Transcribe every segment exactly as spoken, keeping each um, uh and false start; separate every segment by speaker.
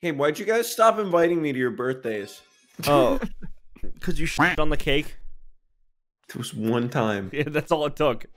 Speaker 1: Hey, why'd you guys stop inviting me to your birthdays?
Speaker 2: Oh, because you shit on the cake.
Speaker 1: It was one time.
Speaker 2: Yeah, that's all it took.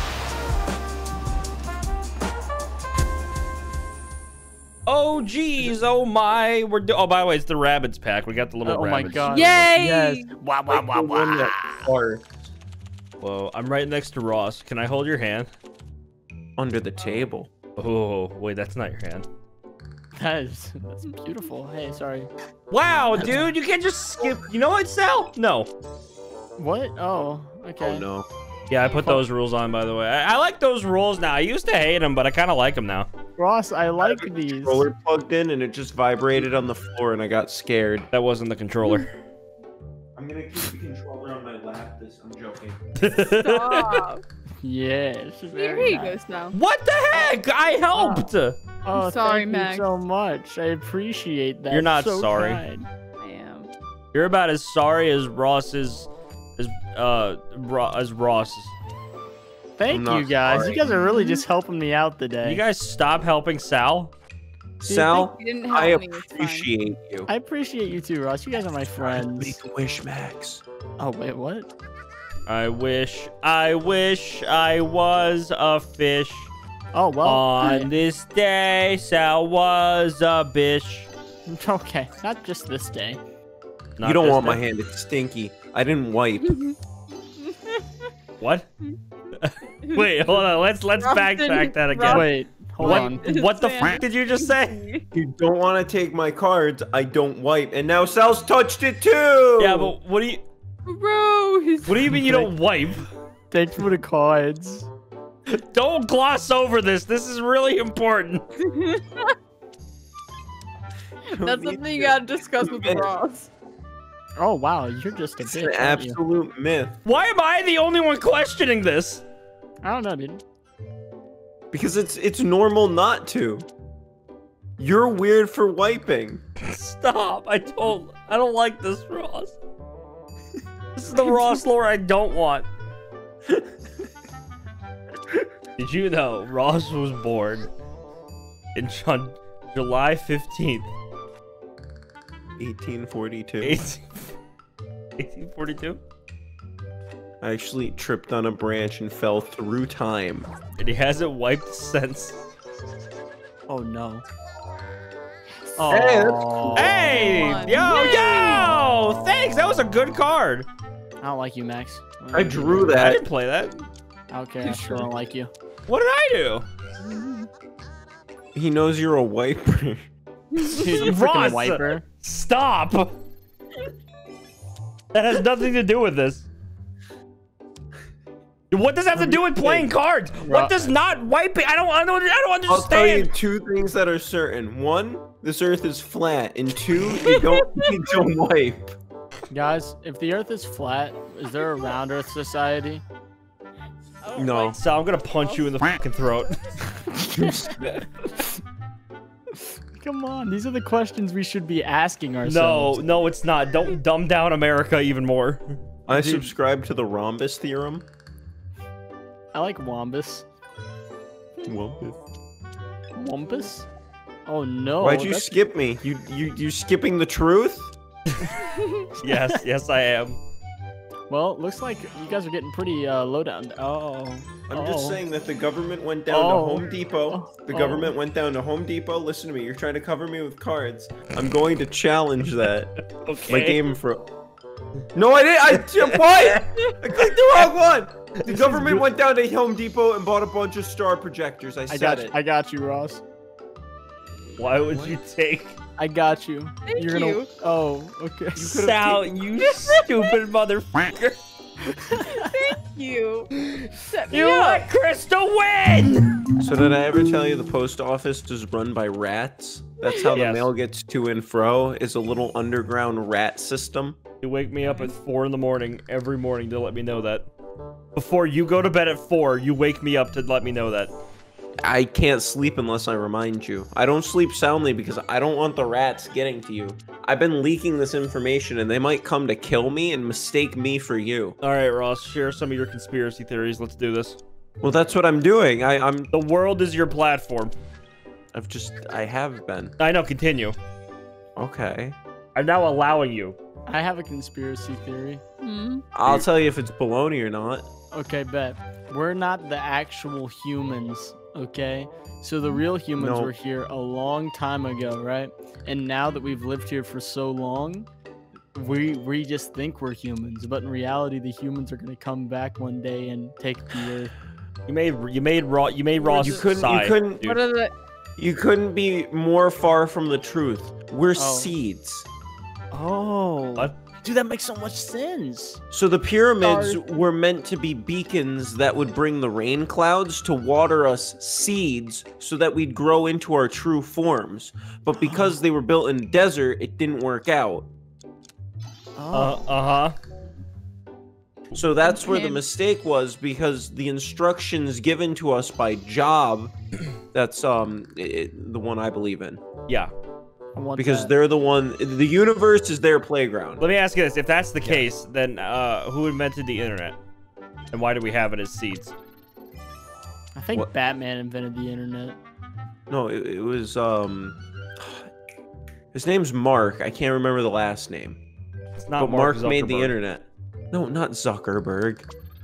Speaker 2: Oh geez, oh my, we're do oh by the way, it's the rabbits pack. We got the little
Speaker 3: oh
Speaker 2: rabbits.
Speaker 3: my god!
Speaker 4: Yay!
Speaker 3: Yes! Wow! Wow!
Speaker 1: Like
Speaker 3: Wow!
Speaker 1: the one
Speaker 3: Wow!
Speaker 1: that barks
Speaker 2: Whoa, I'm right next to Ross. Can I hold your hand?
Speaker 1: under the table.
Speaker 2: Oh wait, that's not your hand.
Speaker 3: That is that's beautiful. Hey, sorry.
Speaker 2: Wow, dude, you can't just skip. You know what, Sal? No.
Speaker 3: What? Oh, okay.
Speaker 1: Oh no.
Speaker 2: Yeah, I put those rules on, by the way. I, I like those rules now. I used to hate them, but I kind of like them now.
Speaker 3: Ross, I like
Speaker 1: I
Speaker 3: these.
Speaker 1: Controller plugged in and it just vibrated on the floor and I got scared.
Speaker 2: That wasn't the controller.
Speaker 1: I'm gonna keep the controller on my lap. This I'm joking.
Speaker 4: Stop.
Speaker 3: Yes.
Speaker 4: Here
Speaker 3: Very
Speaker 4: he
Speaker 3: nice.
Speaker 4: goes now.
Speaker 2: What the heck? I helped.
Speaker 3: Oh,
Speaker 4: Sorry,
Speaker 3: thank
Speaker 4: Max.
Speaker 3: you so much. I appreciate that.
Speaker 2: You're not
Speaker 3: So
Speaker 2: sorry.
Speaker 3: kind.
Speaker 4: I am.
Speaker 2: You're about as sorry as Ross is, as uh, Ro as Ross.
Speaker 3: Thank
Speaker 1: I'm
Speaker 3: you
Speaker 1: not
Speaker 3: guys.
Speaker 1: sorry.
Speaker 3: You guys are really just helping me out today.
Speaker 2: You guys stop helping Sal.
Speaker 1: Sal,
Speaker 4: You didn't help
Speaker 1: I
Speaker 4: me. It's fine.
Speaker 1: appreciate you.
Speaker 3: I appreciate you too, Ross. You guys are my friends.
Speaker 1: Make a wish, Max.
Speaker 3: Oh wait, what?
Speaker 2: I wish, I wish I was a fish.
Speaker 3: Oh well.
Speaker 2: On this day, Sal was a bish.
Speaker 3: Okay, not just this day.
Speaker 2: Not
Speaker 1: you don't
Speaker 2: this
Speaker 1: want my
Speaker 2: day.
Speaker 1: hand. It's stinky. I didn't wipe.
Speaker 2: What? Wait, hold on. Let's let's
Speaker 4: Ross
Speaker 2: backtrack
Speaker 4: didn't-
Speaker 2: that again.
Speaker 4: Ross-
Speaker 3: Wait, hold
Speaker 2: what?
Speaker 3: on.
Speaker 2: What the f did you just say?
Speaker 1: You don't want to take my cards. I don't wipe. And now Sal's touched it too.
Speaker 2: Yeah, but what do you
Speaker 4: Bro, he's
Speaker 2: what do you mean you don't wipe?
Speaker 3: Thanks for the cards.
Speaker 2: Don't gloss over this. This is really important.
Speaker 4: That's something you gotta discuss with Ross.
Speaker 3: Oh wow, you're just a
Speaker 1: It's
Speaker 3: bitch.
Speaker 1: an
Speaker 3: aren't you?
Speaker 1: absolute myth.
Speaker 2: Why am I the only one questioning this?
Speaker 3: I don't know, dude.
Speaker 1: Because it's it's normal not to. You're weird for wiping.
Speaker 2: Stop. I don't I don't like this, Ross. This is the Ross lore I don't want. Did you know Ross was born in on July fifteenth,
Speaker 1: eighteen forty-two.
Speaker 2: eighteen forty-two?
Speaker 1: I actually tripped on a branch and fell through time.
Speaker 2: And he hasn't wiped since.
Speaker 3: Oh no.
Speaker 1: Hey, that's
Speaker 3: Oh,
Speaker 2: Hey!
Speaker 4: One.
Speaker 2: Yo,
Speaker 4: Yay!
Speaker 2: yo! Thanks, that was a good card.
Speaker 3: I don't like you, Max.
Speaker 1: I drew
Speaker 2: I
Speaker 1: that.
Speaker 2: didn't play that.
Speaker 3: Okay, I still don't like you.
Speaker 2: What did I do?
Speaker 1: He knows you're a wiper.
Speaker 3: Dude, you
Speaker 2: Ross!
Speaker 3: freaking wiper.
Speaker 2: Stop! That has nothing to do with this. What does that have to do with playing cards? What does not wiping? I don't, I don't, I don't
Speaker 1: I'll tell you
Speaker 2: understand.
Speaker 1: two things that are certain. One, this earth is flat. And two, you don't need to wipe.
Speaker 3: Guys, if the Earth is flat, is there a round Earth society?
Speaker 1: No.
Speaker 2: So I'm gonna punch you in the fucking throat.
Speaker 3: Come on, these are the questions we should be asking
Speaker 2: No,
Speaker 3: ourselves.
Speaker 2: no, it's not. Don't dumb down America even more.
Speaker 1: I subscribe to the rhombus theorem.
Speaker 3: I like Wombus.
Speaker 1: Rhombus.
Speaker 3: Wombus? Oh no.
Speaker 1: Why'd you
Speaker 3: that's-
Speaker 1: skip me? You you you skipping the truth?
Speaker 2: Yes, yes, I am.
Speaker 3: Well, looks like you guys are getting pretty uh, low down. Oh.
Speaker 1: I'm just
Speaker 3: Oh.
Speaker 1: saying that the government went down
Speaker 3: Oh.
Speaker 1: to Home Depot. The
Speaker 3: Oh.
Speaker 1: government went down to Home Depot. Listen to me. You're trying to cover me with cards. I'm going to challenge that.
Speaker 2: Okay.
Speaker 1: My game for. No, I didn't. I what? I clicked the wrong one. The government went down to Home Depot and bought a bunch of star projectors. I
Speaker 3: I
Speaker 1: said
Speaker 3: got
Speaker 1: it.
Speaker 3: you. I got you, Ross.
Speaker 2: Why would you take
Speaker 3: I got you.
Speaker 4: Thank
Speaker 3: You're gonna.
Speaker 4: you.
Speaker 3: Oh, okay.
Speaker 2: Sal, you stupid motherfucker?
Speaker 4: You set me
Speaker 2: You
Speaker 4: up.
Speaker 2: let Krista win!
Speaker 1: So did I ever tell you the post office is run by rats? That's how the
Speaker 2: Yes.
Speaker 1: mail gets to and fro. Is a little underground rat system.
Speaker 2: You wake me up at four in the morning every morning to let me know that. Before you go to bed at four, you wake me up to let me know that.
Speaker 1: I can't sleep unless I remind you. I don't sleep soundly because I don't want the rats getting to you. I've been leaking this information and they might come to kill me and mistake me for you.
Speaker 2: All right, Ross, share some of your conspiracy theories. Let's do this.
Speaker 1: Well, that's what I'm doing. I, I'm.
Speaker 2: The world is your platform.
Speaker 1: I've just. I have been.
Speaker 2: I know, continue.
Speaker 1: Okay.
Speaker 2: I'm now allowing you.
Speaker 3: I have a conspiracy theory.
Speaker 4: Hmm?
Speaker 1: I'll tell you if it's baloney or not.
Speaker 3: Okay, bet. We're not the actual humans, okay? So the real humans
Speaker 1: No.
Speaker 3: were here a long time ago, right? And now that we've lived here for so long, we we just think we're humans, but in reality, the humans are gonna come back one day and take the earth.
Speaker 2: You made you made raw you made Ross
Speaker 1: You couldn't.
Speaker 2: sigh,
Speaker 1: You couldn't.
Speaker 2: dude.
Speaker 4: What are the?
Speaker 1: You couldn't be more far from the truth. We're
Speaker 3: Oh.
Speaker 1: seeds.
Speaker 3: Oh,
Speaker 2: What?
Speaker 3: dude, that makes so much sense.
Speaker 1: So the pyramids
Speaker 4: Sorry.
Speaker 1: were meant to be beacons that would bring the rain clouds to water us seeds so that we'd grow into our true forms. But because they were built in desert, it didn't work out.
Speaker 2: Uh uh huh.
Speaker 1: So that's where the
Speaker 4: Okay.
Speaker 1: mistake was, because the instructions given to us by Job, that's um i the one I believe in,
Speaker 2: Yeah.
Speaker 3: I want
Speaker 1: because
Speaker 3: that.
Speaker 1: they're the one. The universe is their playground.
Speaker 2: Let me ask you this: if that's the case, then uh, who invented the internet, and why do we have it as seeds?
Speaker 3: I think
Speaker 1: What?
Speaker 3: Batman invented the internet.
Speaker 1: No, it, it was um. His name's Mark. I can't remember the last name.
Speaker 2: It's not
Speaker 1: But Mark, made the
Speaker 2: Zuckerberg.
Speaker 1: internet. No, not Zuckerberg.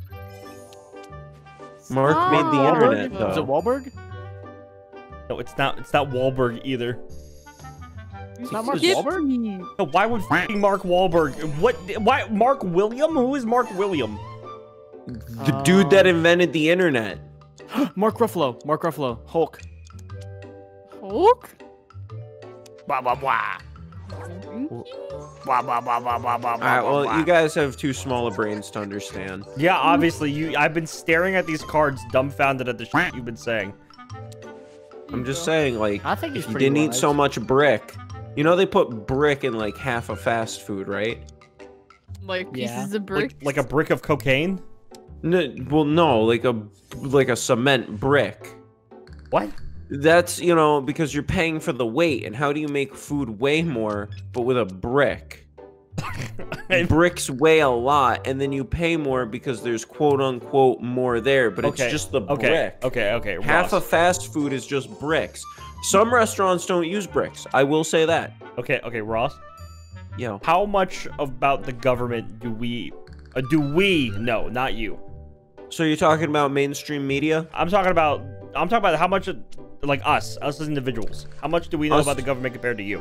Speaker 1: Mark
Speaker 4: Oh,
Speaker 1: made the
Speaker 4: Wahlberg?
Speaker 1: internet,
Speaker 3: Is it
Speaker 1: though.
Speaker 3: Wahlberg?
Speaker 2: No, it's not. It's not Wahlberg either.
Speaker 3: It's not Mark
Speaker 4: Skip
Speaker 3: Wahlberg?
Speaker 4: me.
Speaker 2: No, why would fucking Mark Wahlberg? What? Why Mark William? Who is Mark William?
Speaker 1: The dude that invented the internet.
Speaker 3: Mark Ruffalo. Mark Ruffalo. Hulk.
Speaker 4: Hulk?
Speaker 3: Blah blah blah. Blah blah blah blah blah blah.
Speaker 1: All right, well, you guys have too small of brains to understand.
Speaker 2: Yeah, obviously you. I've been staring at these cards, dumbfounded at the shit you've been saying.
Speaker 1: I'm just saying, like,
Speaker 3: I think he's
Speaker 1: if you
Speaker 3: pretty
Speaker 1: didn't eat
Speaker 3: wise.
Speaker 1: so much brick, you know they put brick in like half of fast food, right?
Speaker 4: Like pieces
Speaker 3: Yeah.
Speaker 4: of bricks?
Speaker 2: Like, like a brick of cocaine?
Speaker 1: No, well, no, like a like a cement brick.
Speaker 2: What?
Speaker 1: That's, you know, because you're paying for the weight, and how do you make food weigh more, but with a brick? Bricks weigh a lot, and then you pay more because there's quote unquote more there, but
Speaker 2: Okay,
Speaker 1: it's just the
Speaker 2: okay,
Speaker 1: brick.
Speaker 2: okay, okay.
Speaker 1: Half
Speaker 2: Ross.
Speaker 1: of fast food is just bricks. Some restaurants don't use bricks. I will say that.
Speaker 2: Okay, okay, Ross.
Speaker 1: Yo,
Speaker 2: How much about the government do we, uh, do we know? Not you.
Speaker 1: so you're talking about mainstream media?
Speaker 2: I'm talking about. I'm talking about how much, of- like us, us as individuals. How much do we know
Speaker 1: Us-
Speaker 2: about the government compared to you?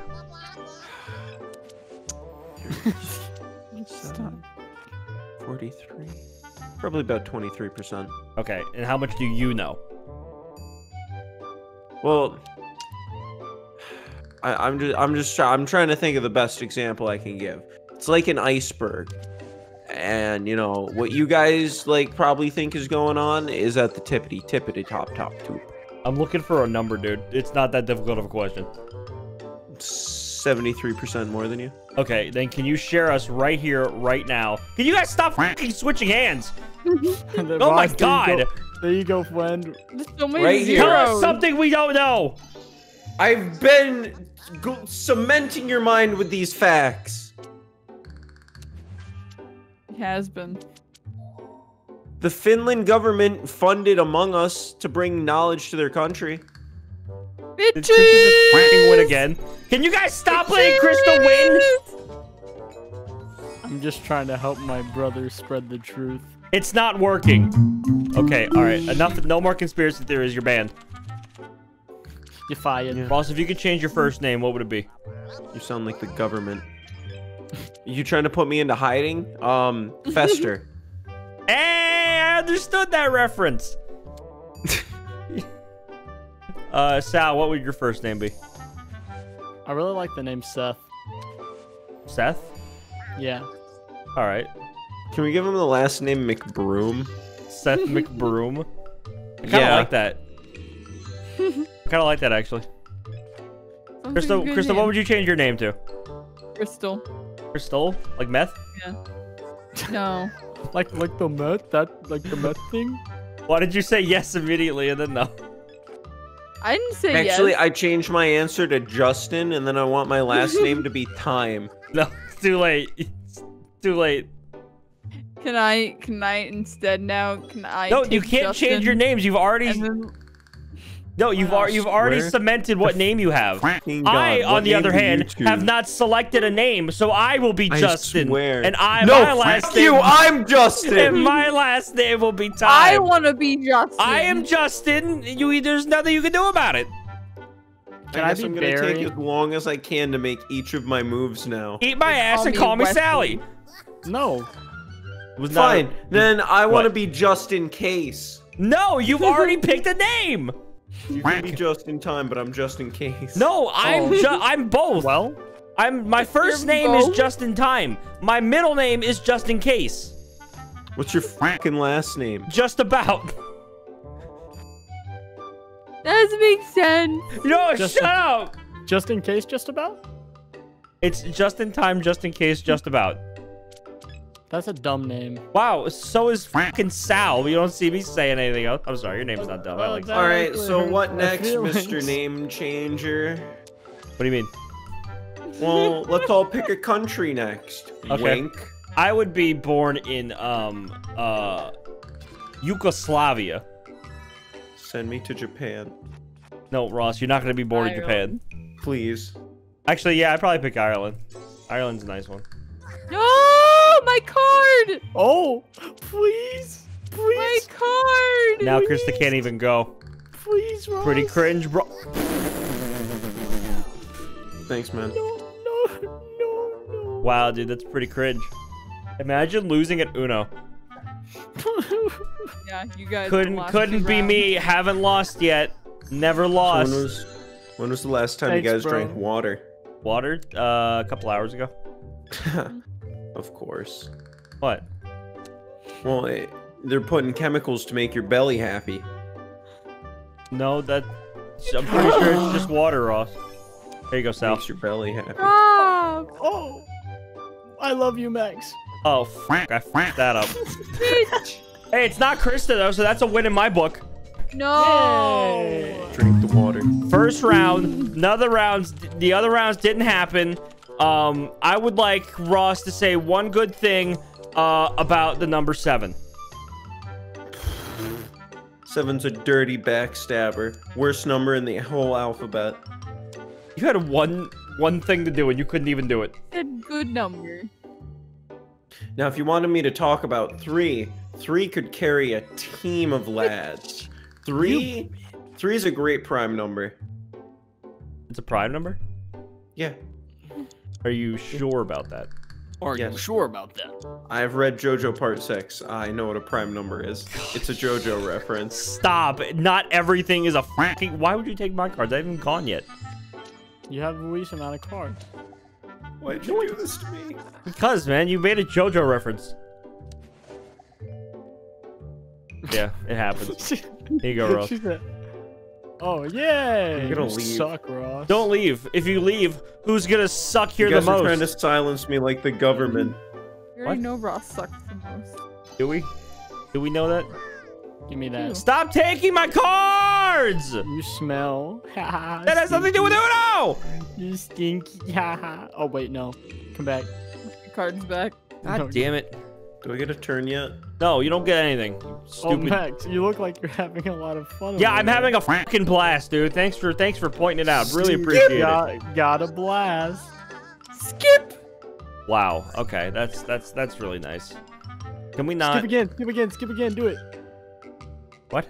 Speaker 1: forty-three? Probably about twenty-three percent.
Speaker 2: Okay, and how much do you know?
Speaker 1: Well, I, I'm just, I'm just, try, I'm trying to think of the best example I can give. It's like an iceberg, and you know what you guys like probably think is going on is at the tippity tippity top top tube.
Speaker 2: I'm looking for a number, dude. It's not that difficult of a question.
Speaker 1: seventy-three percent more than you.
Speaker 2: Okay, then can you share us right here, right now? Can you guys stop fucking switching hands? Oh my god!
Speaker 3: There you go, friend.
Speaker 4: There's so many
Speaker 1: Right here.
Speaker 2: Tell
Speaker 4: zeros.
Speaker 2: us something we don't know!
Speaker 1: I've been go- cementing your mind with these facts.
Speaker 4: It has been.
Speaker 1: The Finland government funded Among Us to bring knowledge to their country.
Speaker 2: Did Crystal just fucking win again? Can you guys stop letting Crystal win?
Speaker 3: I'm just trying to help my brother spread the truth.
Speaker 2: It's not working. Okay, alright. Enough. No more conspiracy theories. You're banned.
Speaker 3: You fired.
Speaker 1: Yeah.
Speaker 2: Ross, if you could change your first name, what would it be?
Speaker 1: You sound like the government. You trying to put me into hiding? Um, Fester.
Speaker 2: Hey, I understood that reference. uh, Sal, what would your first name be?
Speaker 3: I really like the name Seth.
Speaker 2: Seth?
Speaker 3: Yeah.
Speaker 2: All right.
Speaker 1: Can we give him the last name McBroom?
Speaker 2: Seth McBroom. I kind of
Speaker 1: Yeah.
Speaker 2: like that. I kind of like that, actually.
Speaker 4: Sounds
Speaker 2: Crystal,
Speaker 4: like a good
Speaker 2: Crystal, what
Speaker 4: name.
Speaker 2: would you change your name to?
Speaker 4: Crystal.
Speaker 2: Crystal? Like meth?
Speaker 4: No.
Speaker 3: Like like the meth? That like the meth thing?
Speaker 2: Why did you say yes immediately and then no?
Speaker 4: I didn't say
Speaker 1: Actually,
Speaker 4: yes.
Speaker 1: I changed my answer to Justin, and then I want my last name to be Time.
Speaker 2: No, it's too late. It's too late.
Speaker 4: Can I? Can I instead now? Can I?
Speaker 2: No,
Speaker 4: take
Speaker 2: you can't
Speaker 4: Justin
Speaker 2: change your names. You've already...
Speaker 4: and then-
Speaker 2: No, you've
Speaker 3: Wow,
Speaker 2: al you've already
Speaker 1: swear.
Speaker 2: cemented what name you have.
Speaker 1: Fucking
Speaker 2: I,
Speaker 1: God, what
Speaker 2: on the
Speaker 1: name
Speaker 2: other
Speaker 1: do you
Speaker 2: hand,
Speaker 1: choose?
Speaker 2: have not selected a name, so I will be
Speaker 1: I
Speaker 2: Justin.
Speaker 1: swear.
Speaker 2: And I
Speaker 1: No,
Speaker 2: my last
Speaker 1: fuck
Speaker 2: name.
Speaker 1: you. I'm
Speaker 2: And
Speaker 1: Justin.
Speaker 2: my last name will be Time.
Speaker 4: I want to be Justin.
Speaker 2: I am Justin. You, there's nothing you can do about it.
Speaker 3: Can
Speaker 1: I
Speaker 3: I
Speaker 1: guess
Speaker 3: be
Speaker 1: I'm gonna
Speaker 3: Barry?
Speaker 1: take as long as I can to make each of my moves now.
Speaker 2: Eat my ass
Speaker 4: Call
Speaker 2: and
Speaker 4: me
Speaker 2: call me
Speaker 4: Wesley.
Speaker 2: Sally.
Speaker 3: No.
Speaker 2: Was not
Speaker 1: Fine.
Speaker 2: a-
Speaker 1: Then I want to
Speaker 2: What?
Speaker 1: be just in case.
Speaker 2: No, you've already picked a name.
Speaker 1: You can be just in time, but I'm just in case.
Speaker 2: No, I'm
Speaker 3: Oh.
Speaker 2: ju I'm both.
Speaker 3: Well,
Speaker 2: I'm my first
Speaker 4: You're
Speaker 2: name
Speaker 4: both?
Speaker 2: is Just in Time. My middle name is Just in Case.
Speaker 1: What's your fucking last name?
Speaker 2: Just about.
Speaker 4: That doesn't make sense.
Speaker 2: No,
Speaker 3: Just
Speaker 2: shut
Speaker 3: a-
Speaker 2: up.
Speaker 3: just in case, just about?
Speaker 2: It's Just in Time, Just in Case, Just about.
Speaker 3: That's a dumb name.
Speaker 2: Wow, so is fucking Sal. You don't see me saying anything else. I'm sorry, your name's not dumb. I
Speaker 3: Oh,
Speaker 2: like
Speaker 3: that-
Speaker 1: All right.
Speaker 3: actually
Speaker 1: So
Speaker 3: hurts
Speaker 1: what
Speaker 3: my
Speaker 1: next,
Speaker 3: feelings.
Speaker 1: Mister Name Changer?
Speaker 2: What do you mean?
Speaker 1: Well, let's all pick a country next.
Speaker 2: Okay.
Speaker 1: Wink.
Speaker 2: I would be born in um uh Yugoslavia.
Speaker 1: Send me to Japan,
Speaker 2: No, Ross, you're not gonna be born in
Speaker 4: Ireland.
Speaker 2: Japan.
Speaker 1: please.
Speaker 2: Actually, yeah, I'd probably pick Ireland. Ireland's a nice one.
Speaker 4: No, my card.
Speaker 3: Oh, please,
Speaker 4: My
Speaker 3: please,
Speaker 4: card.
Speaker 2: Now Krista can't even go.
Speaker 3: please, Ross.
Speaker 2: Pretty cringe, bro.
Speaker 1: Thanks, man.
Speaker 3: No, no, no, no.
Speaker 2: Wow, dude, that's pretty cringe. Imagine losing at Uno.
Speaker 4: Yeah, you guys.
Speaker 2: Couldn't
Speaker 4: lost
Speaker 2: couldn't
Speaker 4: two
Speaker 2: be
Speaker 4: rounds.
Speaker 2: me. Haven't lost yet. Never
Speaker 1: So
Speaker 2: lost.
Speaker 1: when was when was the last time
Speaker 3: Thanks,
Speaker 1: you guys
Speaker 3: bro.
Speaker 1: drank water?
Speaker 2: Water? Uh, a couple hours ago.
Speaker 1: Of course.
Speaker 2: What?
Speaker 1: Well, it, they're putting chemicals to make your belly happy.
Speaker 2: No, that. I'm pretty sure it's just water, Ross. There you go, Sal.
Speaker 1: Makes your belly happy.
Speaker 4: Stop.
Speaker 3: Oh, I love you, Max.
Speaker 2: Oh, f I f***ed that up.
Speaker 4: Bitch.
Speaker 2: Hey, it's not Krista though, so that's a win in my book.
Speaker 4: No.
Speaker 3: Yay.
Speaker 1: Drink the water.
Speaker 2: First round, another rounds, the other rounds didn't happen. Um, I would like Ross to say one good thing uh, about the number seven.
Speaker 1: Seven's a dirty backstabber. Worst number in the whole alphabet.
Speaker 2: You had one one thing to do and you couldn't even do it.
Speaker 4: A good number.
Speaker 1: Now, if you wanted me to talk about three, three could carry a team of lads. Three, three is a great prime number.
Speaker 2: It's a prime number?
Speaker 1: Yeah,
Speaker 2: Are you sure about that?
Speaker 3: Are you
Speaker 1: Yes.
Speaker 3: sure about that?
Speaker 1: I've read JoJo Part Six. I know what a prime number is. It's a JoJo reference.
Speaker 2: Stop. Not everything is a fucking. Why would you take my cards? I haven't even gone yet.
Speaker 3: You have the least amount of cards.
Speaker 1: Why'd you do this to me?
Speaker 2: Because, man, you made a JoJo reference. Yeah, it happens. Here you go, Ross.
Speaker 3: She said, oh, yay!
Speaker 1: I'm gonna
Speaker 3: You
Speaker 1: leave.
Speaker 3: Suck, Ross.
Speaker 2: Don't leave. If you leave, who's gonna suck here
Speaker 1: You
Speaker 2: the
Speaker 1: guys are
Speaker 2: most?
Speaker 1: trying to silence me like the government.
Speaker 4: You already
Speaker 2: What?
Speaker 4: know Ross sucks the most.
Speaker 2: Do we? Do we know that?
Speaker 3: Give me that.
Speaker 2: Stop taking my cards!
Speaker 3: You smell.
Speaker 2: That has nothing to do with Uno!
Speaker 3: You stinky. Haha. Oh wait, no. Come back.
Speaker 4: Your card's back.
Speaker 2: God
Speaker 3: No.
Speaker 2: damn it.
Speaker 1: Do I get a turn yet?
Speaker 2: No, you don't get anything. you
Speaker 3: Oh,
Speaker 2: Stupid.
Speaker 3: Max, you look like you're having a lot of fun.
Speaker 2: Yeah,
Speaker 3: over
Speaker 2: I'm
Speaker 3: there.
Speaker 2: having a fucking blast, dude. Thanks for thanks for pointing it out. Really appreciate it.
Speaker 3: Got, got a blast.
Speaker 4: Skip.
Speaker 2: Wow. Okay, that's that's that's really nice. Can we not?
Speaker 3: Skip again. Skip again. Skip again. Do it.
Speaker 2: What?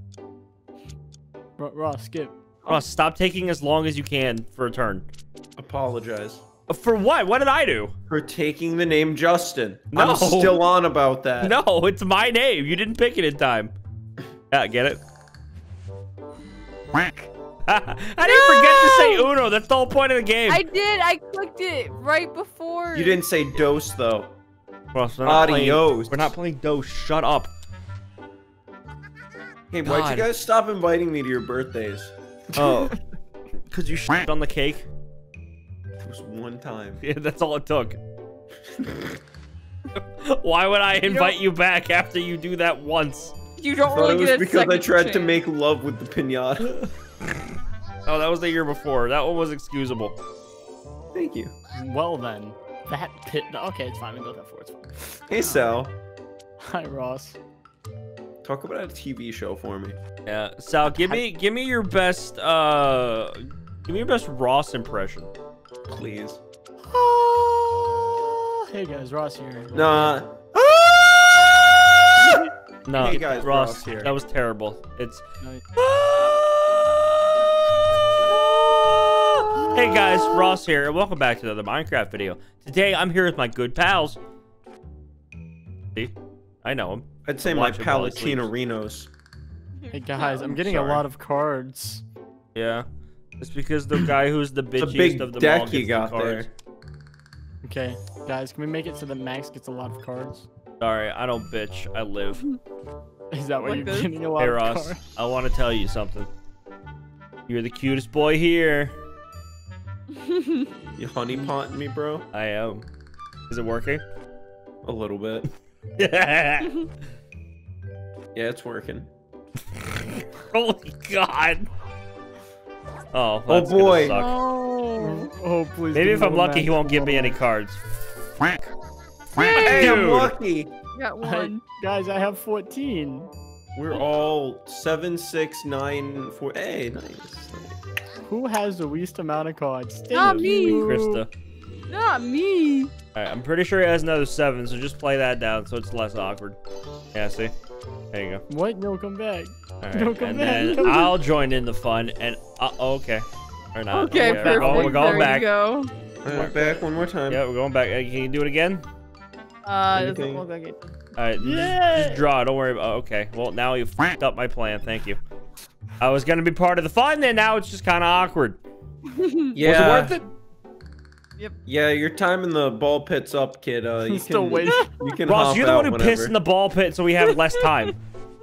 Speaker 3: Ro- Ross, skip.
Speaker 2: Ross, stop taking as long as you can for a turn.
Speaker 1: Apologize.
Speaker 2: Uh, For what? What did I do?
Speaker 1: For taking the name Justin.
Speaker 2: No.
Speaker 1: I'm still on about that.
Speaker 2: No, it's my name. You didn't pick it in time. Yeah, get it? I didn't forget to say Uno. That's the whole point of the game.
Speaker 4: I did. I clicked it right before.
Speaker 1: You didn't say dose though.
Speaker 2: Ross, we're not playing-
Speaker 1: Adios.
Speaker 2: We're not playing Dose. Shut up.
Speaker 1: Hey, why'd
Speaker 2: God.
Speaker 1: you guys stop inviting me to your birthdays?
Speaker 2: Oh. Because you shit on the cake?
Speaker 1: It was one time.
Speaker 2: Yeah, that's all it took. Why would I invite you back after you do that once?
Speaker 4: You
Speaker 1: I
Speaker 4: don't
Speaker 1: thought
Speaker 4: really
Speaker 1: it was
Speaker 4: get a
Speaker 1: because I
Speaker 4: second
Speaker 1: tried to
Speaker 4: chance.
Speaker 1: make love with the pinata.
Speaker 2: Oh, that was the year before. That one was excusable.
Speaker 1: Thank you.
Speaker 3: Well then, that pit. Okay, it's fine. We both have four. It's fine.
Speaker 1: Hey, Sal.
Speaker 3: Hi, Ross.
Speaker 1: Talk about a T V show for me.
Speaker 2: Yeah, Sal, give me give me your best uh give me your best Ross impression.
Speaker 1: Please.
Speaker 3: Hey guys, Ross here.
Speaker 1: Nah.
Speaker 2: No,
Speaker 1: Hey guys,
Speaker 2: Ross,
Speaker 1: Ross here.
Speaker 2: that was terrible. It's
Speaker 3: No,
Speaker 2: Hey guys, Ross here, and welcome back to another Minecraft video. Today I'm here with my good pals. See? I know him.
Speaker 1: I'd say
Speaker 2: I'm
Speaker 1: my
Speaker 2: watching while he
Speaker 1: Palatina
Speaker 2: sleeps.
Speaker 1: Renos.
Speaker 3: Hey guys, I'm getting
Speaker 1: sorry.
Speaker 3: a lot of cards.
Speaker 2: Yeah. It's because the guy who's the
Speaker 1: It's a
Speaker 2: bitchiest
Speaker 1: big
Speaker 2: of them
Speaker 1: deck
Speaker 2: all
Speaker 1: you
Speaker 2: gets the
Speaker 1: got
Speaker 2: cards.
Speaker 1: there.
Speaker 3: Okay, guys, can we make it so that Max gets a lot of cards?
Speaker 2: Sorry, I don't bitch. I live.
Speaker 3: Is that why
Speaker 4: Like
Speaker 3: you're
Speaker 4: this?
Speaker 3: getting a lot
Speaker 2: Hey
Speaker 3: of
Speaker 2: Ross,
Speaker 3: cards?
Speaker 2: I want to tell you something. You're the cutest boy here.
Speaker 1: You honeypotting me, bro?
Speaker 2: I am. Is it working?
Speaker 1: A little bit.
Speaker 2: Yeah.
Speaker 1: Yeah, it's working.
Speaker 2: Holy God. Oh,
Speaker 1: Oh,
Speaker 2: that's gonna
Speaker 1: boy.
Speaker 2: suck.
Speaker 3: Oh, oh, please.
Speaker 2: Maybe
Speaker 3: give
Speaker 2: if
Speaker 3: me
Speaker 2: I'm
Speaker 3: one
Speaker 2: lucky,
Speaker 3: Max,
Speaker 2: he won't give me
Speaker 3: one
Speaker 2: any
Speaker 3: Max.
Speaker 2: cards.
Speaker 1: Hey, I'm
Speaker 2: Dude.
Speaker 1: lucky.
Speaker 4: Got
Speaker 3: Hey,
Speaker 4: one.
Speaker 3: guys, I have fourteen.
Speaker 1: We're all seven, six, nine, four. Hey, nice.
Speaker 3: Who has the least amount of cards?
Speaker 4: Not
Speaker 3: Thank
Speaker 4: me.
Speaker 3: you.
Speaker 2: Krista.
Speaker 4: Not me.
Speaker 2: Alright, I'm pretty sure he has another seven, so just play that down so it's less awkward. Yeah, see? There you go.
Speaker 3: What? No, come back.
Speaker 2: Alright,
Speaker 3: No, come
Speaker 2: and
Speaker 3: back,
Speaker 2: then
Speaker 3: come back.
Speaker 2: I'll join in the fun, and uh, oh, okay. Or not.
Speaker 4: Okay,
Speaker 2: Yeah,
Speaker 4: perfect.
Speaker 2: We're going, we're going
Speaker 4: there
Speaker 2: back.
Speaker 4: you go.
Speaker 1: Uh, back one more time.
Speaker 2: Yeah, we're going back. Hey, can you do it again?
Speaker 4: Uh,
Speaker 1: Anything?
Speaker 4: doesn't look like it.
Speaker 2: Alright, just,
Speaker 3: Yeah.
Speaker 2: just draw. Don't worry about. Oh, okay. Well, now you fucked up my plan. Thank you. I was gonna be part of the fun, and now it's just kind of awkward.
Speaker 1: Yeah.
Speaker 2: Was it worth it?
Speaker 1: Yeah, your time in the ball pit's up, kid. Uh, you
Speaker 3: Still
Speaker 1: can,
Speaker 3: waiting.
Speaker 1: You can
Speaker 2: Ross,
Speaker 1: hop
Speaker 2: you're the
Speaker 1: out
Speaker 2: one who
Speaker 1: whenever.
Speaker 2: pissed in the ball pit, so we have less time.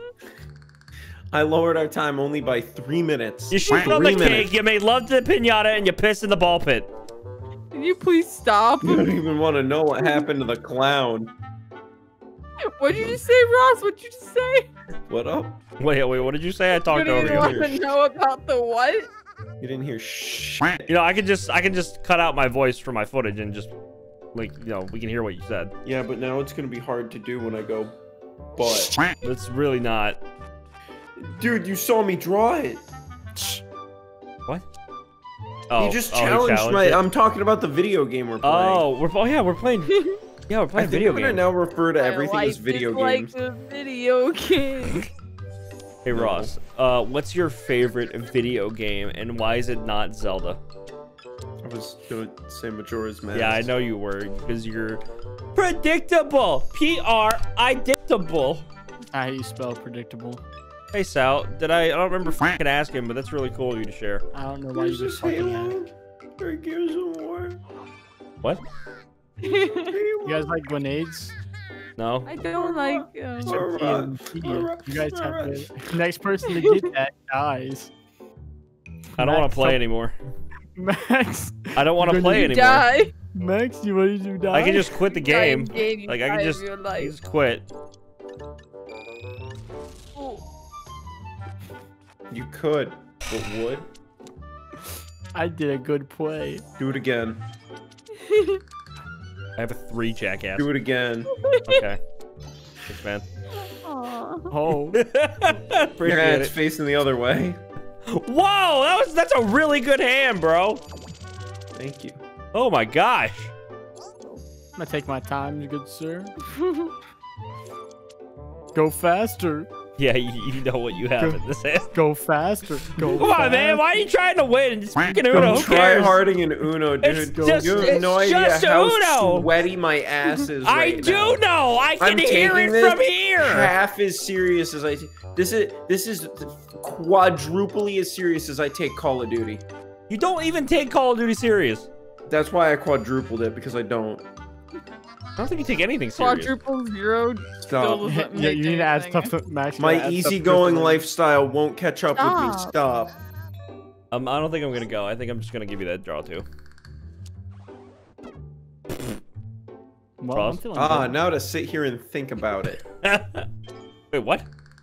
Speaker 1: I lowered our time only by three minutes.
Speaker 2: You shit on the
Speaker 1: Three
Speaker 2: cake,
Speaker 1: minutes.
Speaker 2: you made love to the pinata, and you pissed in the ball pit.
Speaker 4: Can you please stop?
Speaker 1: You don't even want to know what happened to the clown.
Speaker 4: What did you just say, Ross? What did you just say?
Speaker 1: What up?
Speaker 2: Wait, wait, what did you say? I
Speaker 4: You
Speaker 2: talked
Speaker 4: don't
Speaker 2: over
Speaker 4: even
Speaker 2: you.
Speaker 4: want to know about the what?
Speaker 1: You didn't hear shh.
Speaker 2: You know, I can just, I can just cut out my voice from my footage and just, like, you know, we can hear what you said.
Speaker 1: Yeah, but now it's gonna be hard to do when I go. But
Speaker 2: It's really not.
Speaker 1: dude, you saw me draw it.
Speaker 2: What? Oh,
Speaker 1: you just
Speaker 2: oh, he
Speaker 1: challenged my.
Speaker 2: it?
Speaker 1: I'm talking about the video game we're playing.
Speaker 2: Oh, we're, oh yeah, we're playing. Yeah, we're
Speaker 1: I
Speaker 2: playing
Speaker 1: think
Speaker 2: video
Speaker 1: we're gonna
Speaker 2: games.
Speaker 1: now refer to everything
Speaker 4: I
Speaker 1: as video
Speaker 4: like
Speaker 1: games.
Speaker 4: the video game.
Speaker 2: Hey
Speaker 1: No.
Speaker 2: Ross, uh, what's your favorite video game, and why is it not Zelda?
Speaker 1: I was gonna say Majora's Mask.
Speaker 2: Yeah, I know you were, because you're predictable. P R I-dictable.
Speaker 3: How you spell predictable?
Speaker 2: Hey Sal, did I? I don't remember fucking asking, but that's really cool of you to share.
Speaker 3: I don't know why you
Speaker 1: Where's
Speaker 3: just
Speaker 1: this
Speaker 3: fucking
Speaker 1: Halo?
Speaker 3: asked.
Speaker 1: Or Gears of War?
Speaker 2: What?
Speaker 3: You guys like grenades?
Speaker 2: No.
Speaker 4: I don't like.
Speaker 3: It's
Speaker 4: Um,
Speaker 3: a
Speaker 1: Alright,
Speaker 3: T N T.
Speaker 1: alright,
Speaker 3: You guys have
Speaker 1: alright.
Speaker 3: to. Next person to get that dies.
Speaker 2: I don't want
Speaker 3: Max,
Speaker 2: to play
Speaker 3: don't-
Speaker 2: anymore.
Speaker 3: Max,
Speaker 2: I don't want to
Speaker 3: You're
Speaker 2: play
Speaker 3: gonna
Speaker 2: anymore.
Speaker 4: die.
Speaker 3: Max, you ready to die?
Speaker 2: I can just quit the game.
Speaker 4: Die,
Speaker 2: Like I
Speaker 4: die
Speaker 2: can
Speaker 4: of
Speaker 2: just,
Speaker 4: your
Speaker 2: I can
Speaker 4: life.
Speaker 2: just quit.
Speaker 4: Oh.
Speaker 1: You could, but would.
Speaker 3: I did a good play.
Speaker 1: Do it again.
Speaker 2: I have a three, jackass.
Speaker 1: Do it again.
Speaker 2: Okay. Thanks, man.
Speaker 4: Aw.
Speaker 3: Oh,
Speaker 1: Your
Speaker 2: Appreciate
Speaker 1: hand's
Speaker 2: it.
Speaker 1: facing the other way.
Speaker 2: Whoa, that was that's a really good hand, bro.
Speaker 1: Thank you.
Speaker 2: Oh my gosh.
Speaker 3: I'm gonna take my time, good sir. Go faster.
Speaker 2: Yeah, you, you know what you have in this hand.
Speaker 3: Go faster. Go
Speaker 2: Come on, man.
Speaker 3: faster.
Speaker 2: Why are you trying to win? It's freaking Uno.
Speaker 1: I'm
Speaker 2: Who
Speaker 1: try
Speaker 2: cares?
Speaker 1: harding in Uno, dude.
Speaker 2: It's just-
Speaker 1: you have
Speaker 2: it's
Speaker 1: no idea
Speaker 2: just
Speaker 1: how
Speaker 2: Uno.
Speaker 1: sweaty my ass is
Speaker 2: I
Speaker 1: right
Speaker 2: do
Speaker 1: now.
Speaker 2: know. I can
Speaker 1: I'm
Speaker 2: hear
Speaker 1: taking
Speaker 2: it
Speaker 1: this
Speaker 2: from here.
Speaker 1: half as serious as I. T this is this is quadruply as serious as I take Call of Duty.
Speaker 2: You don't even take Call of Duty serious.
Speaker 1: That's why I quadrupled it because I don't.
Speaker 2: I don't think you take anything serious.
Speaker 4: Quadruple zero.
Speaker 1: Stop.
Speaker 4: Still doesn't
Speaker 3: Yeah,
Speaker 4: make
Speaker 3: you need to add
Speaker 4: anything.
Speaker 3: stuff to Max.
Speaker 1: My
Speaker 3: gotta add stuff to
Speaker 1: easygoing
Speaker 3: it.
Speaker 1: lifestyle won't catch up with me.
Speaker 4: Stop.
Speaker 1: Stop.
Speaker 2: Um, I don't think I'm gonna go. I think I'm just gonna give you that draw too.
Speaker 3: Well, I'm
Speaker 2: Ross?
Speaker 3: feeling
Speaker 1: Ah,
Speaker 3: good.
Speaker 1: now to sit here and think about it.
Speaker 2: Wait, what?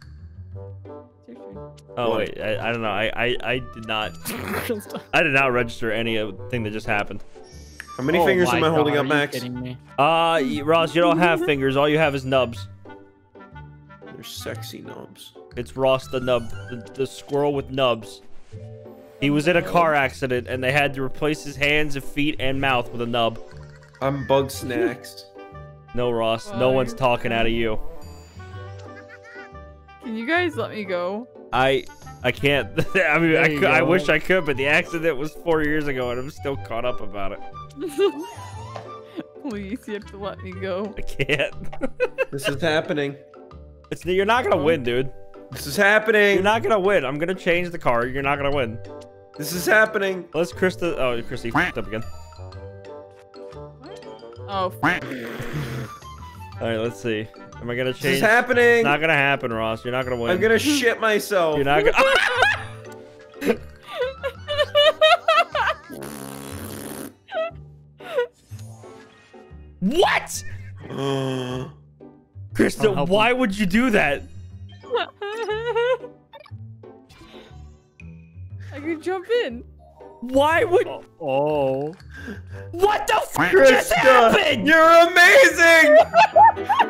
Speaker 2: Oh
Speaker 1: What?
Speaker 2: wait, I, I don't know. I, I I did not. I did not register any of thing that just happened.
Speaker 1: How many
Speaker 3: Oh
Speaker 1: fingers
Speaker 3: my
Speaker 1: am I holding
Speaker 3: God,
Speaker 1: up,
Speaker 3: are you
Speaker 1: Max?
Speaker 3: kidding me?
Speaker 2: Uh, y- Ross, you don't have fingers. All you have is nubs.
Speaker 1: They're You're sexy nubs.
Speaker 2: It's Ross the nub, the, the squirrel with nubs. He was in a car accident and they had to replace his hands and feet and mouth with a nub.
Speaker 1: I'm Bug Snacks.
Speaker 2: No, Ross, no
Speaker 4: Why?
Speaker 2: one's talking out of you.
Speaker 4: Can you guys let me go?
Speaker 2: I I can't. I mean, I,
Speaker 3: you
Speaker 2: could, I
Speaker 3: go.
Speaker 2: wish I could, but the accident was four years ago and I'm still caught up about it.
Speaker 4: Please, you have to let me go.
Speaker 2: I can't.
Speaker 1: This is happening.
Speaker 2: It's you're not gonna win, dude.
Speaker 1: This is happening.
Speaker 2: You're not gonna win. I'm gonna change the car. You're not gonna win.
Speaker 1: This is happening.
Speaker 2: Let's Krista. Oh, Christy f***ed up again.
Speaker 4: Oh, f-
Speaker 2: All right, let's see. Am I gonna
Speaker 1: This
Speaker 2: change?
Speaker 1: is happening.
Speaker 2: It's not gonna happen, Ross. You're not gonna win.
Speaker 1: I'm gonna shit myself.
Speaker 2: You're not gonna. What? Krista,
Speaker 3: help
Speaker 2: why would you do that?
Speaker 4: I can jump in.
Speaker 2: Why would?
Speaker 3: Oh.
Speaker 2: What the f just
Speaker 1: Krista,
Speaker 2: happened?
Speaker 1: you're amazing.